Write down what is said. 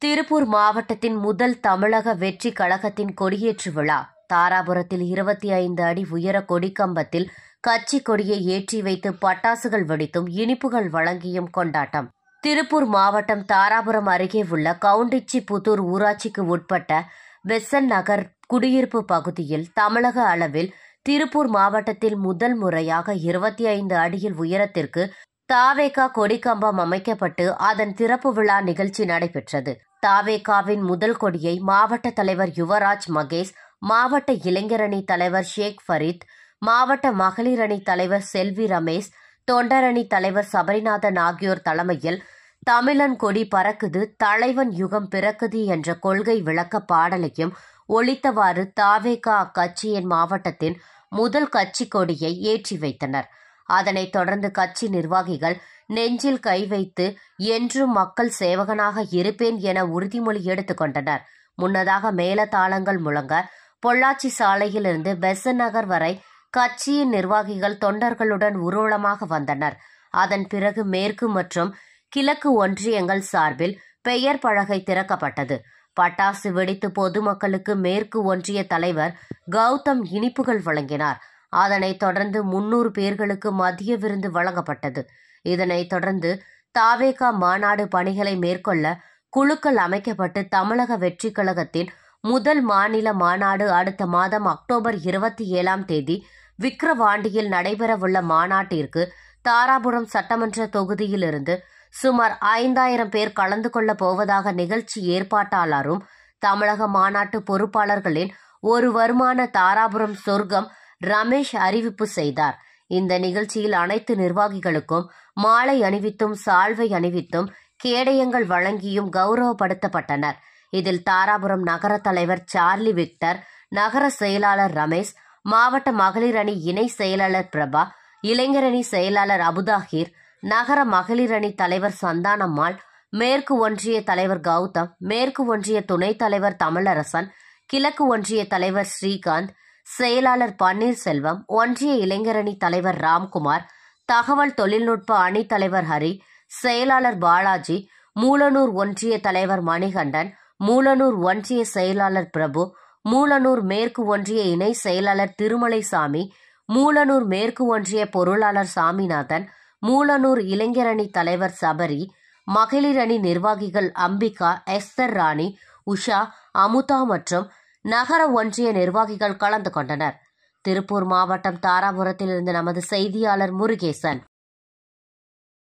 திருப்பூர் மாவட்டத்தின் முதல் தமிழக வெற்றி கழகத்தின் கொடியேற்று விழா. தாராபுரத்தில் 25 அடி உயர கொடிக்கம்பத்தில் கட்சி கொடியை ஏற்றி வைத்து பட்டாசுகள் வெடித்தும் இனிப்புகள் வழங்கியும் கொண்டாட்டம். திருப்பூர் மாவட்டம் தாராபுரம் அருகே உள்ள கவுண்டிச்சிபுத்தூர் ஊராட்சிக்கு உட்பட்ட பெசன்ட் நகர் குடியிருப்பு பகுதியில் தமிழக அளவில் திருப்பூர் மாவட்டத்தில் முதல் முறையாக 25 அடியில் உயரத்திற்கு தாவேகா கொடிக்கம்பம் அமைக்கப்பட்டு அதன் திறப்பு விழா நிகழ்ச்சி நடைபெற்றது. தாவேகாவின் முதல் கொடியை மாவட்ட தலைவர் யுவராஜ் மகேஷ், மாவட்ட இளைஞரணி தலைவர் ஷேக் ஃபரீத், மாவட்ட மகளிர் அணி தலைவர் செல்வி ரமேஷ், தொண்டரணி தலைவர் சபரிநாதன் ஆகியோர் தலைமையில் தமிழன் கொடி பறக்குது, தலைவன் யுகம் பிறக்குது என்ற கொள்கை விளக்க பாடலையும் ஒலித்தவாறு தாவேகா அக்கட்சியின் மாவட்டத்தின் முதல் கட்சி கொடியை ஏற்றி வைத்தனர். அதனைத் தொடர்ந்து கட்சி நிர்வாகிகள் நெஞ்சில் கை வைத்து என்றும் மக்கள் சேவகனாக இருப்பேன் என உறுதிமொழி எடுத்துக் கொண்டனர். முன்னதாக மேளதாளங்கள் முழங்க பொள்ளாச்சி சாலையிலிருந்து பெசன்ட் நகர் வரை கட்சியின் நிர்வாகிகள் தொண்டர்களுடன் ஊர்வலமாக வந்தனர். அதன் பிறகு மேற்கு மற்றும் கிழக்கு ஒன்றியங்கள் சார்பில் பெயர் பலகை திறக்கப்பட்டது. பட்டாசு வெடித்து பொதுமக்களுக்கு மேற்கு ஒன்றிய தலைவர் கௌதம் இனிப்புகள் வழங்கினார். அதனைத் தொடர்ந்து 300 பேர்களுக்கு மதிய விருந்து வழங்கப்பட்டது. இதனைத் தொடர்ந்து தாவேகா மாநாடு பணிகளை மேற்கொள்ள குழுக்கள் அமைக்கப்பட்டு தமிழக வெற்றி கழகத்தின் முதல் மாநில மாநாடு அடுத்த மாதம் அக்டோபர் 27ஆம் தேதி விக்கிரவாண்டியில் நடைபெறவுள்ள மாநாட்டிற்கு தாராபுரம் சட்டமன்ற தொகுதியிலிருந்து சுமார் 5000 பேர் கலந்து கொள்ள போவதாக நிகழ்ச்சி ஏற்பாட்டாளரும் தமிழக மாநாட்டு பொறுப்பாளர்களின் ஒருவருமான தாராபுரம் சொர்க்கம் ரமேஷ் அறிவிப்பு செய்தார். இந்த நிகழ்ச்சியில் அனைத்து நிர்வாகிகளுக்கும் மாலை அணிவித்தும் சால்வை அணிவித்தும் கேடயங்கள் வழங்கியும் கௌரவப்படுத்தப்பட்டனர். இதில் தாராபுரம் நகர தலைவர் சார்லி விக்டர், நகர செயலாளர் ரமேஷ், மாவட்ட மகளிர் அணி இணை செயலாளர் பிரபா, இளைஞரணி செயலாளர் அபுதாஹிர், நகர மகளிர் அணி தலைவர் சந்தானம்மாள், மேற்கு ஒன்றிய தலைவர் கௌதம், மேற்கு ஒன்றிய துணைத் தலைவர் தமிழரசன், கிழக்கு ஒன்றிய தலைவர் ஸ்ரீகாந்த், செயலாளர் பன்னீர்செல்வம், ஒன்றிய இளைஞரணி தலைவர் ராம்குமார், தகவல் தொழில்நுட்ப அணி தலைவர் ஹரி, செயலாளர் பாலாஜி, மூலனூர் ஒன்றிய தலைவர் மணிகண்டன், மூலனூர் ஒன்றிய செயலாளர் பிரபு, மூலனூர் மேற்கு ஒன்றிய இணை செயலாளர் திருமலைசாமி, மூலனூர் மேற்கு ஒன்றிய பொருளாளர் சாமிநாதன், மூலனூர் இளைஞரணி தலைவர் சபரி, மகளிர் அணி நிர்வாகிகள் அம்பிகா, எஸ்தர் ராணி, உஷா, அமுதா மற்றும் நகர ஒன்றிய நிர்வாகிகள் கலந்து கொண்டனர். திருப்பூர் மாவட்டம் தாராபுரத்திலிருந்து நமது செய்தியாளர் முருகேசன்.